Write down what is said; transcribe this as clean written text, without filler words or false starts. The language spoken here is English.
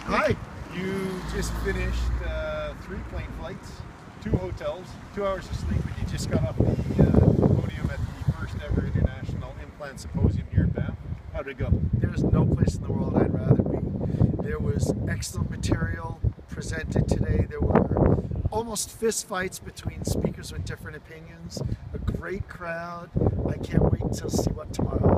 Hi. You just finished 3 plane flights, 2 hotels, 2 hours of sleep, and you just got off the podium at the first ever International Implant Symposium here in Banff. How did it go? There's no place in the world I'd rather be. There was excellent material presented today. There were almost fist fights between speakers with different opinions. A great crowd. I can't wait to see what tomorrow